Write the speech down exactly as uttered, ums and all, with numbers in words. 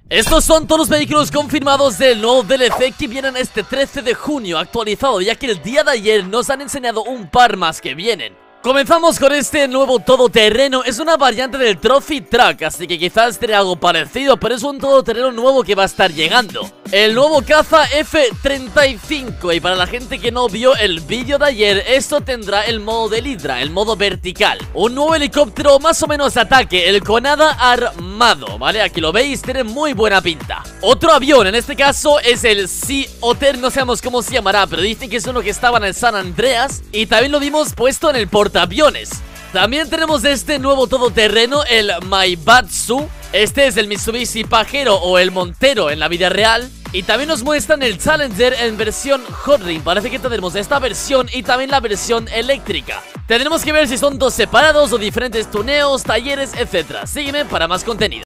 Estos son todos los vehículos confirmados del nuevo D L C que vienen este trece de junio actualizado, ya que el día de ayer nos han enseñado un par más que vienen. Comenzamos con este nuevo todoterreno. Es una variante del Trophy Truck, así que quizás tenga algo parecido, pero es un todoterreno nuevo que va a estar llegando. El nuevo caza F treinta y cinco. Y para la gente que no vio el vídeo de ayer, esto tendrá el modo del Hydra, el modo vertical. Un nuevo helicóptero más o menos ataque, el Conada armado, ¿vale? Aquí lo veis, tiene muy buena pinta. Otro avión, en este caso es el Sea Otter, no sabemos cómo se llamará, pero dicen que es uno que estaba en el San Andreas. Y también lo vimos puesto en el portaaviones. También tenemos este nuevo todoterreno, el Maibatsu. Este es el Mitsubishi Pajero o el Montero en la vida real. Y también nos muestran el Challenger en versión Hot Ring. Parece que tendremos esta versión y también la versión eléctrica. Tendremos que ver si son dos separados o diferentes tuneos, talleres, etcétera. Sígueme para más contenido.